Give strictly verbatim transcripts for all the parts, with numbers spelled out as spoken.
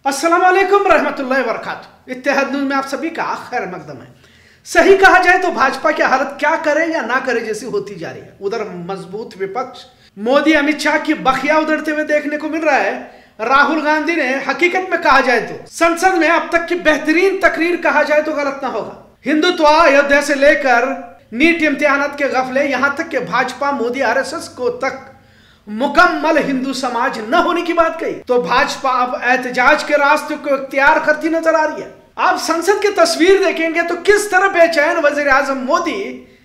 अस्सलाम वालेकुम रहमतुल्लाहि व बरकातुहू। इत्तेहाद न्यूज़ में आप सभी का खैर मकदम है। सही कहा जाए तो भाजपा की हालत क्या करे या ना करे जैसी होती जा रही है। उधर मजबूत विपक्ष मोदी अमित शाह की बखिया उधड़ते हुए देखने को मिल रहा है। राहुल गांधी ने हकीकत में कहा जाए तो संसद में अब तक की बेहतरीन तकरीर कहा जाए तो गलत ना होगा। हिंदुत्व, अयोध्या से लेकर नीट इम्तिहानात के गफले, यहां तक के भाजपा मोदी आरएसएस को तक मुकम्मल हिंदू समाज न होने की बात कही तो भाजपा अब एहतजाज के रास्ते को इख्तियार करती नजर आ रही है। आप संसद की तस्वीर देखेंगे तो किस तरह बेचैन वजीर आजम मोदी,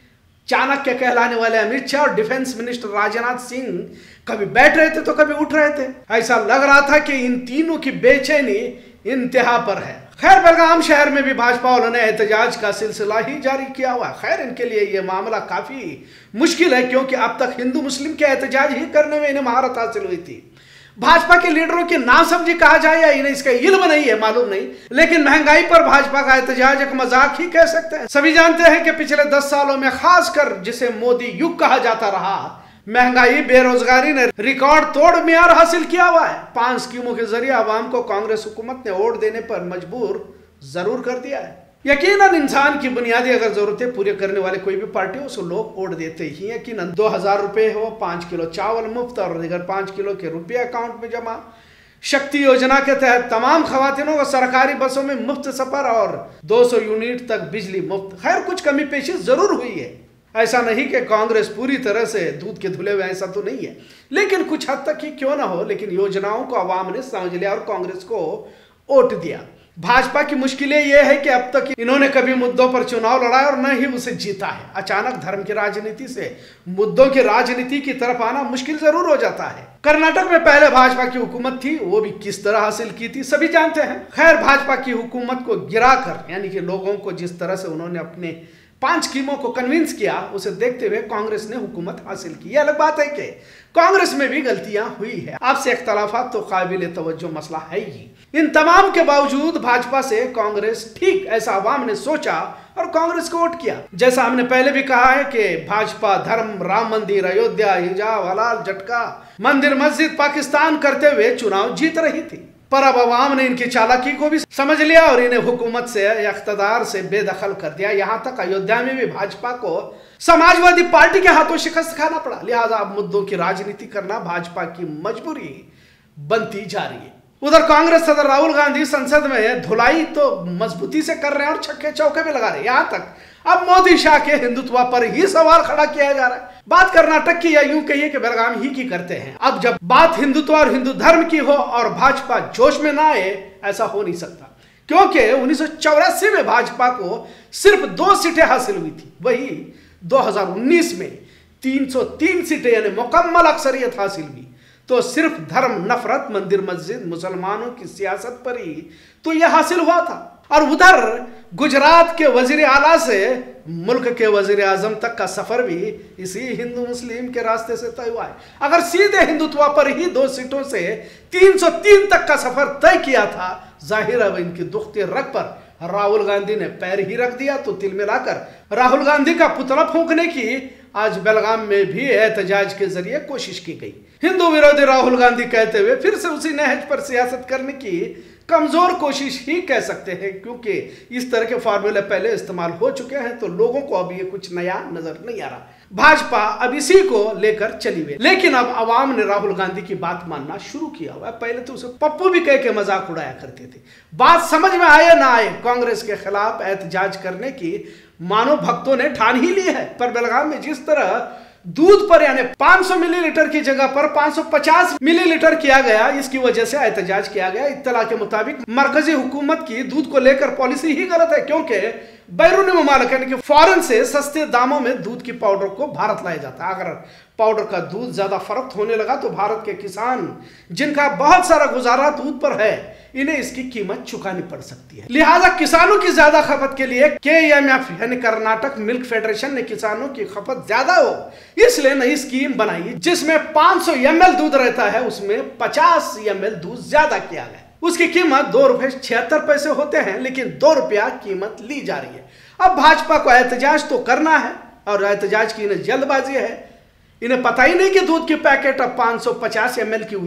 चाणक्य कहलाने वाले अमित शाह और डिफेंस मिनिस्टर राजनाथ सिंह कभी बैठ रहे थे तो कभी उठ रहे थे। ऐसा लग रहा था कि इन तीनों की बेचैनी इंतहा पर है। खैर, बेलगाम शहर में भी भाजपा वालों ने एहतजाज का सिलसिला ही जारी किया हुआ। खैर, इनके लिए यह मामला काफी मुश्किल है क्योंकि अब तक हिंदू मुस्लिम के एहतजाज ही करने में इन्हें महारत हासिल हुई थी। भाजपा के लीडरों की नासमझी कहा जाए या इन्हें इसका इल्म नहीं है मालूम नहीं, लेकिन महंगाई पर भाजपा का एहतजाज एक मजाक ही कह सकते हैं। सभी जानते हैं कि पिछले दस सालों में खासकर जिसे मोदी युग कहा जाता रहा, महंगाई बेरोजगारी ने रिकॉर्ड तोड़ मियार हासिल किया हुआ है। पांच स्कीमों के जरिए आवाम को कांग्रेस हुकूमत ने वोट देने पर मजबूर जरूर कर दिया है। यकीनन इंसान की बुनियादी अगर जरूरतें पूरी करने वाले कोई भी पार्टी उसको लोग वोट देते ही। यकीनन दो हजार रुपए हो, पांच किलो चावल मुफ्त और अगर पांच किलो के रुपये अकाउंट में जमा, शक्ति योजना के तहत तमाम खवातीनों को सरकारी बसों में मुफ्त सफर और दो सौ यूनिट तक बिजली मुफ्त। खैर, कुछ कमी पेशी जरूर हुई है। ऐसा नहीं कि कांग्रेस पूरी तरह से दूध के धुले हुए, ऐसा तो नहीं है, लेकिन कुछ हद तक ही क्यों ना हो, लेकिन योजनाओं को आवाम ने समझ लिया और कांग्रेस को वोट दिया। भाजपा की मुश्किलें यह है कि अब तक इन्होंने कभी मुद्दों पर चुनाव लड़ा और न ही उसे जीता है। अचानक धर्म की राजनीति से मुद्दों की राजनीति की तरफ आना मुश्किल जरूर हो जाता है। कर्नाटक में पहले भाजपा की हुकूमत थी, वो भी किस तरह हासिल की थी सभी जानते हैं। खैर, भाजपा की हुकूमत को गिराकर, यानी कि लोगों को जिस तरह से उन्होंने अपने पांच स्कीमों को कन्विंस किया, उसे देखते हुए कांग्रेस ने हुकूमत हासिल की। यह अलग बात है कि कांग्रेस में भी गलतियां हुई है, आपसे इख्तलाफात तो काबिल तवज्जो मसला है ही। इन तमाम के बावजूद भाजपा से कांग्रेस ठीक ऐसा आवाम ने सोचा और कांग्रेस को वोट किया। जैसा हमने पहले भी कहा है कि भाजपा धर्म, राम मंदिर, अयोध्या, हिजाब, हलाल, झटका, मंदिर मस्जिद, पाकिस्तान करते हुए चुनाव जीत रही थी। पर अब अवाम ने इनकी चालाकी को भी समझ लिया और इन्हें हुकूमत से, इख्तदार से बेदखल कर दिया। यहां तक अयोध्या में भी भाजपा को समाजवादी पार्टी के हाथों शिकस्त खाना पड़ा। लिहाजा अब मुद्दों की राजनीति करना भाजपा की मजबूरी बनती जा रही है। उधर कांग्रेस सदर राहुल गांधी संसद में धुलाई तो मजबूती से कर रहे हैं और छक्के चौके भी लगा रहे हैं। यहां तक अब मोदी शाह के हिंदुत्व पर ही सवाल खड़ा किया जा रहा है। बात कर्नाटक की या यूं कहिए कि बेलगाम ही की करते हैं। अब जब बात हिंदुत्व और हिंदू धर्म की हो और भाजपा जोश में ना आए, ऐसा हो नहीं सकता, क्योंकि उन्नीस सौ चौरासी में भाजपा को सिर्फ दो सीटें हासिल हुई थी। वही दो हजार उन्नीस में तीन सौ तीन सीटें यानी मुकम्मल अक्सरियत हासिल हुई। तो सिर्फ धर्म नफरत, मंदिर मस्जिद, मुसलमानों की सियासत पर ही तो यह हासिल हुआ था। और उधर गुजरात के वजीर आला से मुल्क के वजीर आजम तक का सफर भी इसी हिंदू मुस्लिम के रास्ते से तय हुआ है। अगर सीधे हिंदुत्व पर ही दो सीटों से तीन सौ तीन तक का सफर तय किया था, जाहिर है इनकी दुखती रग पर राहुल गांधी ने पैर ही रख दिया। तो तिल मिलाकर राहुल गांधी का पुतला फूंकने की आज बेलगाम में भी एहतजाज के जरिए कोशिश की गई। हिंदू विरोधी राहुल गांधी कहते हुए फिर से उसी नहज पर सियासत करने की कमजोर कोशिश ही कह सकते हैं, क्योंकि इस तरह के फार्मूले पहले इस्तेमाल हो चुके हैं। तो लोगों को अब ये कुछ नया नजर नहीं आ रहा। भाजपा अब इसी को लेकर चली हुई, लेकिन अब आवाम ने राहुल गांधी की बात मानना शुरू किया हुआ है। पहले तो उसे पप्पू भी कह के मजाक उड़ाया करते थे। बात समझ में आए ना आए, कांग्रेस के खिलाफ एहतजाज करने की मानो भक्तों ने ठान ही ली है। पर बेलगाम में जिस तरह दूध पर यानी पाँच सौ मिलीलीटर की जगह पर पाँच सौ पचास मिलीलीटर किया गया, इसकी वजह से एहतजाज किया गया। इत्तला के मुताबिक मरकजी हुकूमत की दूध को लेकर पॉलिसी ही गलत है, क्योंकि बैरूनी ममालिक यानी कि फॉरेन से सस्ते दामों में दूध की पाउडर को भारत लाया जाता है। अगर पाउडर का दूध ज्यादा फरोख्त होने लगा तो भारत के किसान, जिनका बहुत सारा गुजारा दूध पर है, इन्हें इसकी कीमत चुकानी पड़ सकती है। लिहाजा किसानों की ज्यादा खपत के लिए के एम एफ यानी कर्नाटक मिल्क फेडरेशन ने किसानों की खपत ज्यादा हो इसलिए नई स्कीम बनाई, जिसमें पाँच सौ एम एल दूध रहता है, उसमें पचास एम एल दूध ज्यादा किया गया। उसकी कीमत दो रुपए छिहत्तर पैसे होते हैं, लेकिन दो रुपया कीमत ली जा रही है। अब भाजपा को एहतजाज तो करना है और एहतजाज की इन्हें जल्दबाजी है। इन्हें पता ही नहीं कि दूध की पैकेट अब पाँच सौ पचास एम एल की हुई है।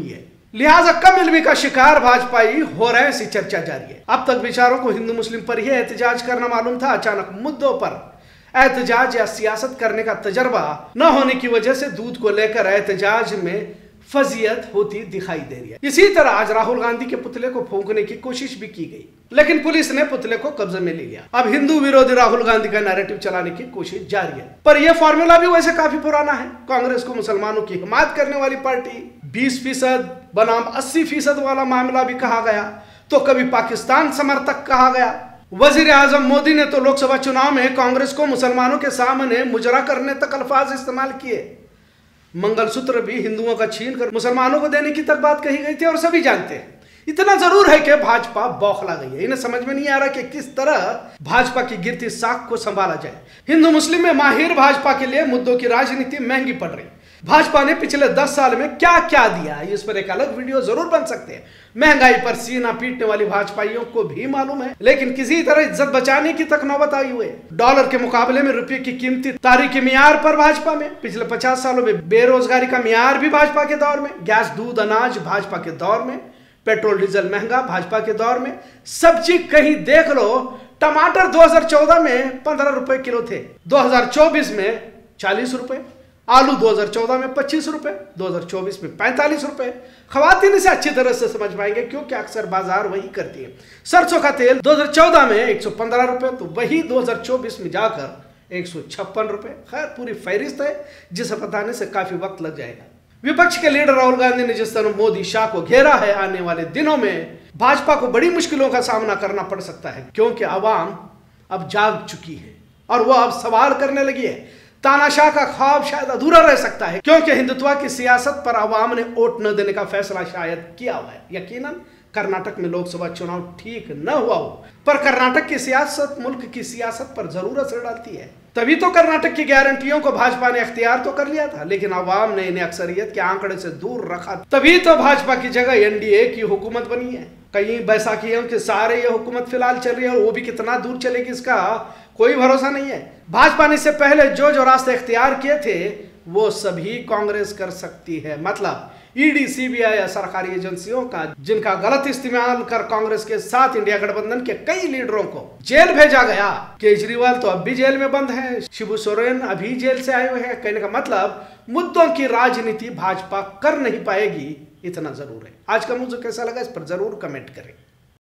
लिहाजा कमिलवी का शिकार भाजपाई हो रहे ऐसी चर्चा जारी है। अब तक बेचारों को हिंदू मुस्लिम पर ही एहतजाज करना मालूम था। अचानक मुद्दों पर एहतजाज या सियासत करने का तजर्बा न होने की वजह से दूध को लेकर एहतजाज में फजीयत होती दिखाई दे रही है। इसी तरह आज राहुल गांधी के पुतले को फूंकने की कोशिश भी की गई, लेकिन पुलिस ने पुतले को कब्जे में ले लिया। अब हिंदू विरोधी राहुल गांधी का नैरेटिव चलाने की कोशिश जारी है, पर यह फॉर्मूला भी वैसे काफी पुराना है। कांग्रेस को मुसलमानों की हिमायत करने वाली पार्टी, बीस फीसद बनाम अस्सी फीसद वाला मामला भी कहा गया, तो कभी पाकिस्तान समर्थक कहा गया। वजीर आजम मोदी ने तो लोकसभा चुनाव में कांग्रेस को मुसलमानों के सामने मुजरा करने तक अल्फाज इस्तेमाल किए। मंगलसूत्र भी हिंदुओं का छीन कर मुसलमानों को देने की तक बात कही गई थी, और सभी जानते हैं। इतना जरूर है कि भाजपा बौखला गई है। इन्हें समझ में नहीं आ रहा कि किस तरह भाजपा की गिरती साख को संभाला जाए। हिंदू मुस्लिम में माहिर भाजपा के लिए मुद्दों की राजनीति महंगी पड़ रही। भाजपा ने पिछले दस साल में क्या क्या दिया, इस पर एक अलग वीडियो जरूर बन सकते हैं। महंगाई पर सीना पीटने वाली भाजपाइयों को भी मालूम है, लेकिन किसी तरह इज्जत बचाने की तक नौबत आई हुई है। डॉलर के मुकाबले में रुपये की कीमती तारीखी मियार पर भाजपा में पिछले पचास सालों में बेरोजगारी का मियार भी भाजपा के दौर में, गैस दूध अनाज भाजपा के दौर में, पेट्रोल डीजल महंगा भाजपा के दौर में, सब्जी कहीं देख लो। टमाटर दो हजार चौदह में पंद्रह रुपए किलो थे, दो हजार चौबीस में चालीस रुपए। आलू दो हजार चौदह में पच्चीस रुपए, दो हजार चौबीस में पैंतालीस रुपए। खवातीन इसे अच्छी तरह से समझ पाएंगे क्योंकि अक्सर बाजार वही करती है। सरसों का तेल दो हजार चौदह में एक सौ पंद्रह रुपए, तो वही दो हजार चौबीस में जाकर एक सौ छप्पन रुपए। खैर पूरी फहरिस्त है जिसे बताने से काफी वक्त लग जाएगा। विपक्ष के लीडर राहुल गांधी ने जिस तरह मोदी शाह को घेरा है, आने वाले दिनों में भाजपा को बड़ी मुश्किलों का सामना करना पड़ सकता है, क्योंकि आवाम अब जाग चुकी है और वह अब सवाल करने लगी है। तानाशाह का ख्वाब शायद अधूरा रह सकता है, क्योंकि हिंदुत्व की सियासत पर आवाम ने वोट न देने का फैसला शायद किया हुआ है। यकीनन कर्नाटक में लोकसभा चुनाव ठीक न हुआ हो, पर कर्नाटक की सियासत मुल्क की सियासत पर जरूर असर डालती है। तभी तो कर्नाटक की गारंटियों को भाजपा ने अख्तियार तो कर लिया था, लेकिन आवाम ने इन्हें अक्सरियत के आंकड़े से दूर रखा। तभी तो भाजपा की जगह एनडीए की हुकूमत बनी है। कहीं बैसाखियों के सारे ये हुकूमत फिलहाल चल रही है, और वो भी कितना दूर चलेगी इसका कोई भरोसा नहीं है। भाजपा ने इससे पहले जो जो रास्ते इख्तियार किए थे वो सभी कांग्रेस कर सकती है। मतलब ईडी, सीबीआई या सरकारी एजेंसियों का जिनका गलत इस्तेमाल कर कांग्रेस के साथ इंडिया गठबंधन के कई लीडरों को जेल भेजा गया। केजरीवाल तो अब भी जेल में बंद है, शिबू सोरेन अभी जेल से आए हुए हैं। कहने का मतलब मुद्दों की राजनीति भाजपा कर नहीं पाएगी, इतना जरूर है। आज का मुझे कैसा लगा इस पर जरूर कमेंट करें।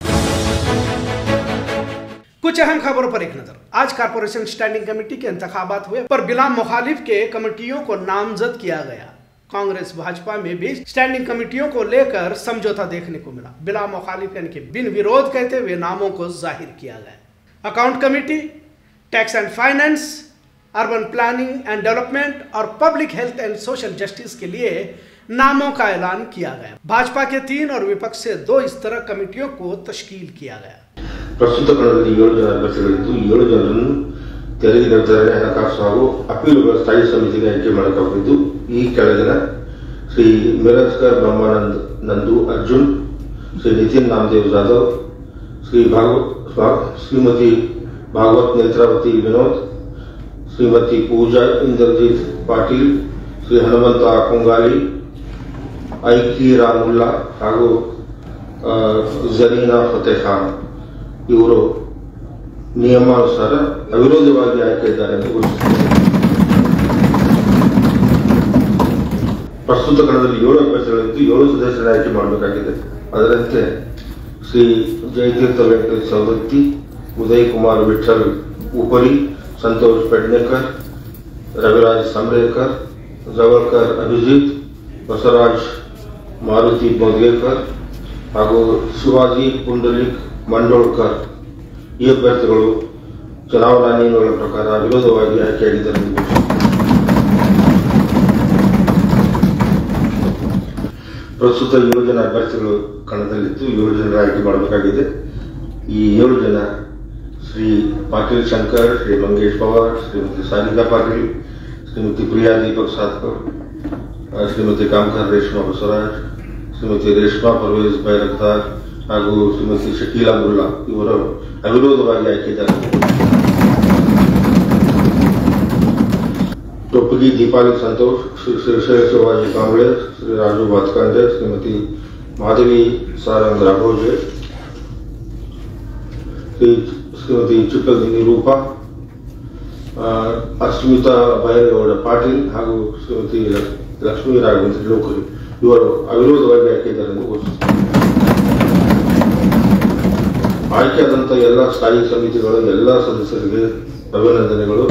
कुछ अहम खबरों पर एक नजर। आज कारपोरेशन स्टैंडिंग कमेटी के इंतखाबात हुए, पर बिला मुखालिफ के कमेटियों को नामजद किया गया। कांग्रेस भाजपा में भी स्टैंडिंग कमेटियों को लेकर समझौता देखने को मिला। बिला मुखालिफ यानी कि बिन विरोध कहते हुए नामों को जाहिर किया गया। Account committee, tax and finance, urban planning and development और public health and social justice के लिए नामों का ऐलान किया गया। भाजपा के तीन और विपक्ष से दो इस तरह कमेटियों को तश्कील किया गया। ಪ್ರಸ್ತುತ ಕಾಲದಲ್ಲಿ ಏಳು ಜನ ಅಭ್ಯರ್ಥಿಗಳಿದ್ದು ಏಳು ಜನರನ್ನು ತೆರಿಗೆ ನಿರ್ಧಾರಣೆ ಹಣಕಾಸು ಹಾಗೂ ಅಪೀಲುಗಳ ಸ್ಥಾಯಿ ಸಮಿತಿಗೆ ಆಯ್ಕೆ ಮಾಡಲಾಗಿದ್ದು ಈ ಕೆಳಗಿನ ಶ್ರೀ ಮಿರಜ್ಕರ್ ಬ್ರಹ್ಮಾನಂದ್ ನಂದು ಅರ್ಜುನ್, ಶ್ರೀ ನಿತಿನ್ ನಾಮದೇವ್ ಜಾಧವ್, ಶ್ರೀ ಭಾಗವತ್ ಶ್ರೀಮತಿ ಭಾಗವತ್ ನೇತ್ರಾವತಿ ವಿನೋದ್, ಶ್ರೀಮತಿ ಪೂಜಾ ಇಂದ್ರಜಿತ್ ಪಾಟೀಲ್, ಶ್ರೀ ಹನುಮಂತ ಕುಂಗಾಲಿ, ಐಕಿ ರಾಮುಲ್ಲಾ ಹಾಗೂ ಜರೀನಾ ಫತೇ ಖಾನ್ ಇವರು ನಿಯಮಾನುಸಾರ ಅವಿರೋಧವಾಗಿ ಆಯ್ಕೆ ಇದ್ದಾರೆ ಎಂದು ಘೋಷಿಸಿದ್ದಾರೆ. ಪ್ರಸ್ತುತ ಕಣದಲ್ಲಿ ಏಳು ಅಭ್ಯರ್ಥಿಗಳಿದ್ದು ಏಳು ಸದಸ್ಯರ ಆಯ್ಕೆ ಮಾಡಬೇಕಾಗಿದೆ. ಅದರಂತೆ ಶ್ರೀ ಜಯತೀರ್ಥ ವೆಂಕಟೇಶ್ ಸವದತ್ತಿ, ಉದಯ್ ಕುಮಾರ್ ವಿಠಲ್ ಉಪರಿ, ಸಂತೋಷ್ ಪೆಡ್ನೇಕರ್, ರವಿರಾಜ್ ಸಂಬ್ರೇಕರ್, ಜವಲ್ಕರ್ ಅಭಿಜಿತ್, ಬಸವರಾಜ್ ಮಾರುತಿ ಬೋದ್ಗೇಕರ್ ಹಾಗೂ ಶಿವಾಜಿ ಪುಂಡಲಿಕ್ ಮಂಡೋಳ್ಕರ್ ಈ ಅಭ್ಯರ್ಥಿಗಳು ಚುನಾವಣಾ ನಿಯಮಗಳ ಪ್ರಕಾರ ವಿರೋಧವಾಗಿ ಆಯ್ಕೆಯಾಗಿದ್ದಾರೆ. ಪ್ರಸ್ತುತ ಏಳು ಜನ ಅಭ್ಯರ್ಥಿಗಳು ಕಣದಲ್ಲಿದ್ದು ಏಳು ಜನರ ಆಯ್ಕೆ ಮಾಡಬೇಕಾಗಿದೆ. ಈ ಏಳು ಜನ ಶ್ರೀ ಪಾಟೀಲ್ ಶಂಕರ್, ಶ್ರೀ ಮಂಗೇಶ್ ಪವಾರ್, ಶ್ರೀಮತಿ ಸಾರಿಕಾ ಪಾಟೀಲ್, ಶ್ರೀಮತಿ ಪ್ರಿಯಾ ದೀಪಕ್ ಸಾತ್ಕರ್, ಶ್ರೀಮತಿ ಕಾಮಕರ್ ರೇಷ್ಮಾ ಬಸವರಾಜ್, ಶ್ರೀಮತಿ ರೇಷ್ಮಾ ಪರ್ವೇಜ್ ಬೈರಕ್ತಾರ್ ಹಾಗೂ ಶ್ರೀಮತಿ ಶಕೀಲಾ ಮುಲ್ಲಾ ಇವರು ಅವಿರೋಧವಾಗಿ ಆಯ್ಕೆಯಿದ್ದಾರೆ. टोपगी दीपाली संतोष, श्री श्री शिवाजी कांबळे, श्री राजू भातकांडे, श्रीमती माधवी सारंग राघोजे, श्रीमती चिक्कल निरूपा, अस्मिता ಬೈರೇಗೌಡ ಪಾಟೀಲ್ ಹಾಗೂ ಶ್ರೀಮತಿ ಲಕ್ಷ್ಮೀ ರಾಘವೇಂದ್ರ ಲೋಕರಿ ಇವರು ಅವಿರೋಧವಾಗಿ ಆಯ್ಕೆಯಾದರೆಂದು ಘೋಷಿಸಿದ್ದಾರೆ. ಆಯ್ಕೆಯಾದಂಥ ಎಲ್ಲ ಸ್ಥಾಯಿ ಸಮಿತಿಗಳ ಎಲ್ಲ ಸದಸ್ಯರಿಗೆ ಅಭಿನಂದನೆಗಳು.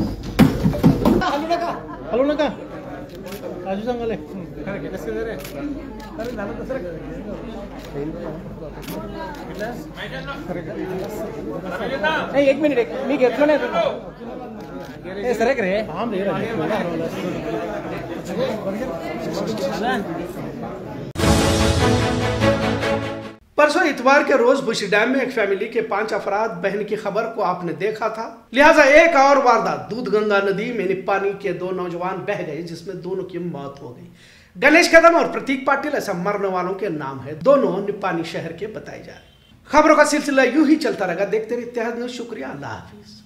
एक मिनिट एक मी घेतलो नाही सर रे परसों इतवार के रोज बुशी डैम में एक फैमिली के पांच अफराद बहन की खबर को आपने देखा था, लिहाजा एक और वारदात दूध गंगा नदी में निप्पानी के दो नौजवान बह गए जिसमें दोनों की मौत हो गई। गणेश कदम और प्रतीक पाटिल ऐसा मरने वालों के नाम है, दोनों निप्पानी शहर के बताए जा रहे। खबरों का सिलसिला यूं ही चलता रहेगा, देखते रहिए इत्तेहाद न्यूज़। शुक्रिया, अल्लाह हाफिज।